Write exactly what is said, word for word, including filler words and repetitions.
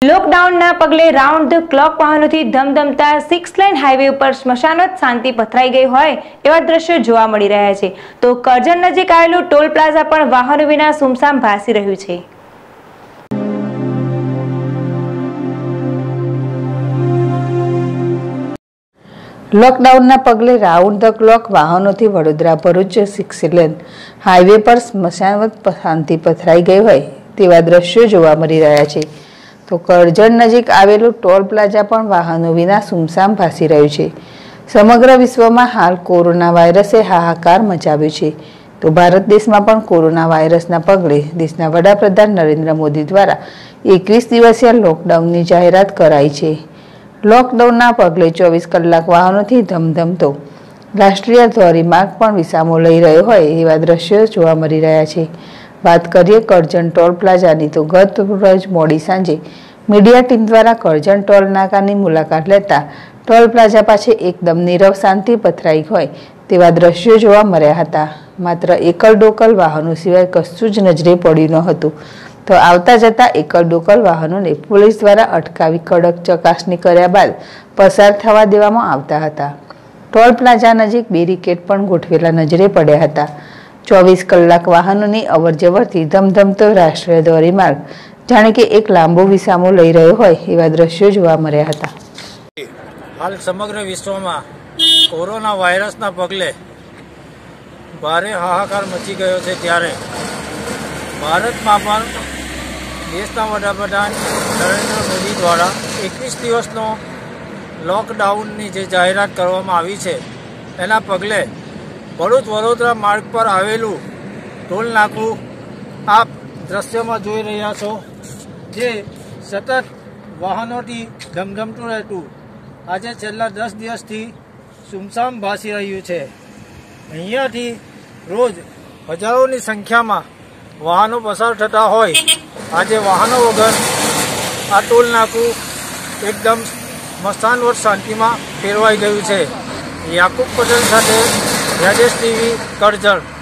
લોકડાઉનના પગલે round the clock વાહનોથી ધમધમતા સિક્સ લેન હાઈવે ઉપર સ્મશાનોત શાંતિ પથરાઈ ગઈ હોય એવા દ્રશ્યો જોવા મળી રહ્યા છે. તો કરજણ નજીક આવેલું ટોલ પ્લાઝા પણ વાહનો વિના સુમસામ ભાસી રહ્યું છે. લોકડાઉનના પગલે રાઉન્ડ ધ ક્લોક વાહનોથી Vadodara Bharuch six lane highway પર સ્મશાનવત શાંતિ પથરાઈ ગઈ હોય તેવા દ્રશ્યો જોવા મળી રહ્યા છે. તો કરજણ નજીક આવેલું ટોલ પ્લાઝા પણ વાહનો વિના સુમસામ ભાસી રહ્યું છે. સમગ્ર વિશ્વમાં હાલ કોરોના વાયરસે હાહાકાર મચાવ્યો છે. તો ભારત દેશમાં પણ કોરોના વાયરસના પગલે દેશના વડાપ્રધાન નરેન્દ્ર મોદી દ્વારા એકવીસ દિવસીય લોકડાઉનની જાહેરાત કરાઈ છે. લોકડાઉનના પગલે ચોવીસ કલાક વાહનોથી ધમધમતો રાષ્ટ્રીય ધોરીમાર્ગ પણ વિસામો લઈ રહ્યો હોય એવા દ્રશ્યો જોવા મળી રહ્યા છે. વાત કરીએ કરજણ ટોલ પ્લાઝાની તો ગત રોજ મોડી સાંજે મીડિયા ટીમ દ્વારા કરજણ ટોલ નાકાની મુલાકાત લેતા ટોલ પ્લાઝા પાસે એકદમ નીરવ શાંતિ પથરાઈ હોય તેવા દ્રશ્યો જોવા મળ્યા હતા. માત્ર એકલ ડોકલ વાહનો સિવાય કશું જ નજરે પડ્યું ન હતું. તો આવતા જતા એકલ ડોકલ વાહનોને પોલીસ દ્વારા અટકાવી કડક ચકાસણી કર્યા બાદ પસાર થવા દેવામાં આવતા હતા. ટોલ પ્લાઝા નજીક બેરિકેડ પણ ગોઠવેલા નજરે પડ્યા હતા. ચોવીસ કલાક વાહનોની અવરજવરથી ધમધમતો રાષ્ટ્રીય ધોરીમાર્ગ જાણે કે એક લાંબો વિસામો લઈ રહ્યો હોય એવા દ્રશ્યો જોવા મળ્યા હતા. હાલ સમગ્ર વિશ્વમાં કોરોના વાયરસના પગલે ભારે હાહાકાર મચી ગયો છે, ત્યારે ભારતમાં પણ દેશના વડાપ્રધાન નરેન્દ્ર મોદી દ્વારા એકવીસ દિવસનો લોકડાઉનની જે જાહેરાત કરવામાં આવી છે એના પગલે ભરૂચ વડોદરા માર્ગ પર આવેલું ટોલ નાકું આપ દ્રશ્યમાં જોઈ રહ્યા છો, જે સતત વાહનોથી ધમધમતું રહેતું આજે છેલ્લા દસ દિવસથી સુમસામ ભાસી રહ્યું છે. અહીંયાથી રોજ હજારોની સંખ્યામાં વાહનો પસાર થતા હોય આજે વાહનો વગર આ ટોલ નાકું એકદમ સ્મશાનવત શાંતિમાં ફેરવાઈ ગયું છે. યાકુબ પટેલ સાથે રાજેશ ટીવી કરજણ.